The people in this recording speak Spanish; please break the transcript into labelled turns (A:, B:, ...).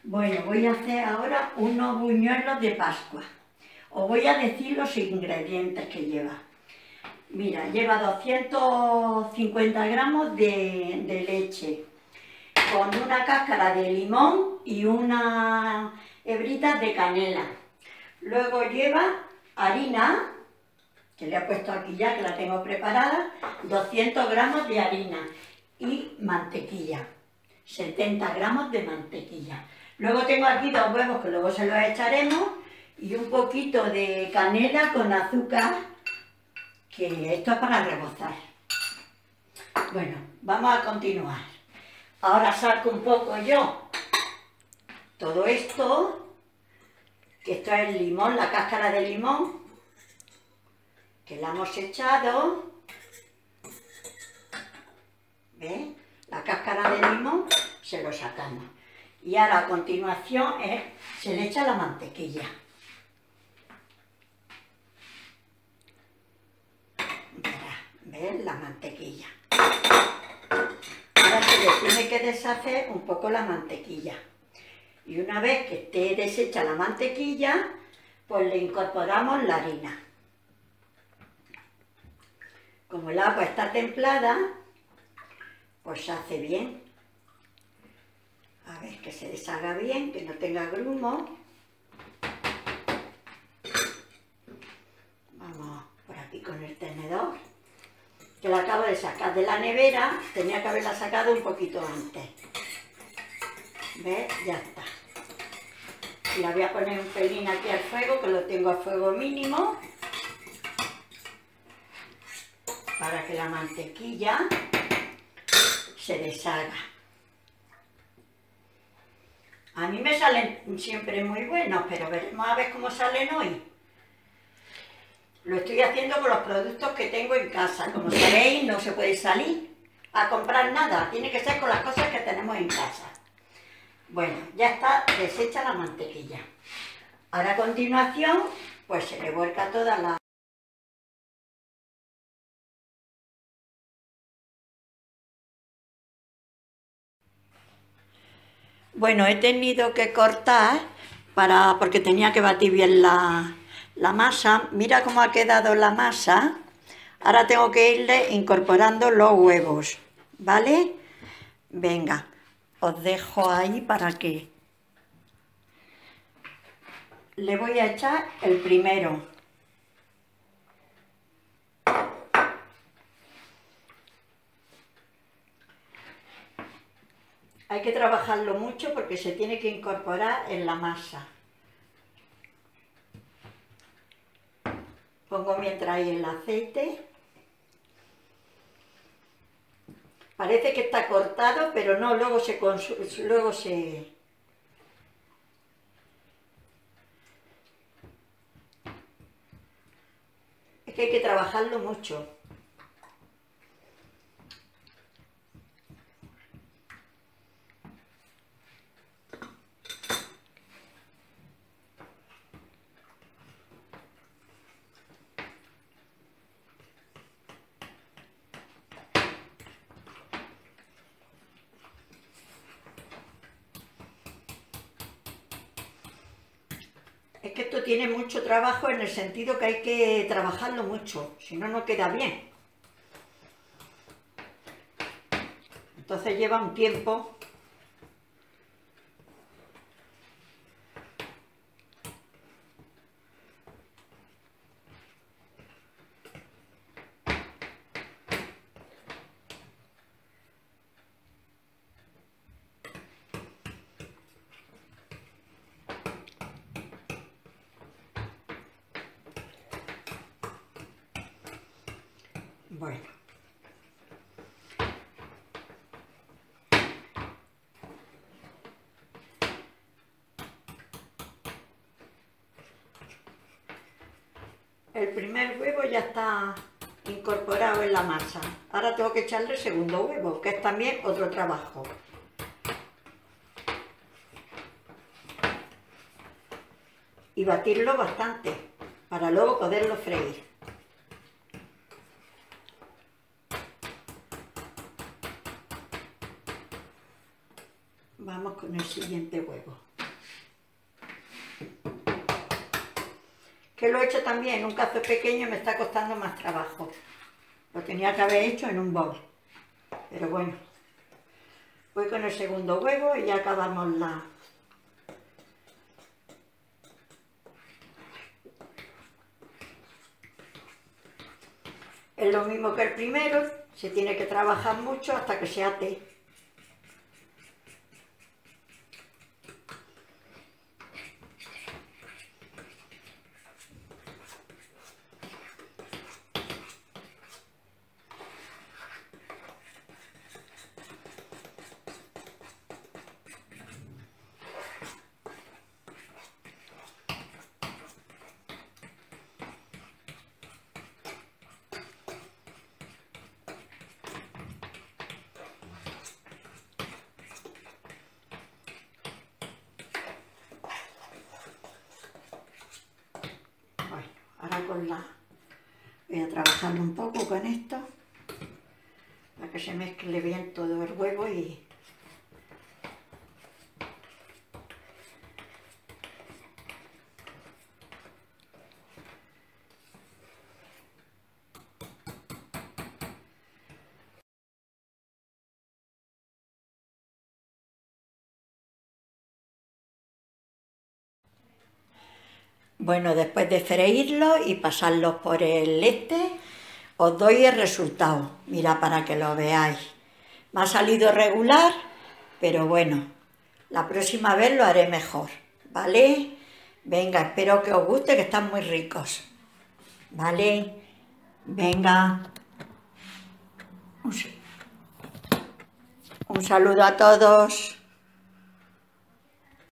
A: Bueno, voy a hacer ahora unos buñuelos de Pascua. Os voy a decir los ingredientes que lleva. Mira, lleva 250 gramos de leche, con una cáscara de limón y unas hebritas de canela. Luego lleva harina, que le he puesto aquí ya, que la tengo preparada, 200 gramos de harina y mantequilla, 70 gramos de mantequilla. Luego tengo aquí 2 huevos que luego se los echaremos y un poquito de canela con azúcar, que esto es para rebozar. Bueno, vamos a continuar. Ahora saco un poco yo todo esto, que esto es el limón, la cáscara de limón, que la hemos echado. ¿Ves? La cáscara de limón se lo sacamos. Y ahora a continuación se le echa la mantequilla. ¿Ves? La mantequilla. Ahora se le tiene que deshacer un poco la mantequilla. Y una vez que esté deshecha la mantequilla, pues le incorporamos la harina. Como el agua está templada, pues se hace bien. A ver, que se deshaga bien, que no tenga grumo. Vamos por aquí con el tenedor, que la acabo de sacar de la nevera, tenía que haberla sacado un poquito antes. ¿Ves? Ya está. Y la voy a poner un pelín aquí al fuego, que lo tengo a fuego mínimo, para que la mantequilla se deshaga. A mí me salen siempre muy buenos, pero veremos a ver cómo salen hoy. Lo estoy haciendo con los productos que tengo en casa. Como sabéis, no se puede salir a comprar nada, tiene que ser con las cosas que tenemos en casa. Bueno, ya está deshecha la mantequilla. Ahora a continuación, pues se le vuelca toda la... Bueno, he tenido que cortar porque tenía que batir bien la masa. Mira cómo ha quedado la masa. Ahora tengo que irle incorporando los huevos, ¿vale? Venga, os dejo ahí para que... Le voy a echar el primero. Hay que trabajarlo mucho porque se tiene que incorporar en la masa. Pongo mientras ahí el aceite. Parece que está cortado, pero no, luego se... Es que hay que trabajarlo mucho. Es que esto tiene mucho trabajo en el sentido que hay que trabajarlo mucho, si no, no queda bien. Entonces lleva un tiempo. Bueno. El primer huevo ya está incorporado en la masa. Ahora tengo que echarle el segundo huevo, que es también otro trabajo. Y batirlo bastante, para luego poderlo freír. Vamos con el siguiente huevo. que lo he hecho también en un cazo pequeño, me está costando más trabajo. Lo tenía que haber hecho en un bol, pero bueno. Voy con el segundo huevo y ya acabamos la... Es lo mismo que el primero, se tiene que trabajar mucho hasta que se ate. Ahora voy a trabajarlo un poco con esto para que se mezcle bien todo el huevo y... Bueno, después de freírlo y pasarlos por el os doy el resultado. Mira, para que lo veáis. Me ha salido regular, pero bueno, la próxima vez lo haré mejor, ¿vale? Venga, espero que os guste, que están muy ricos, ¿vale? Venga, un saludo a todos.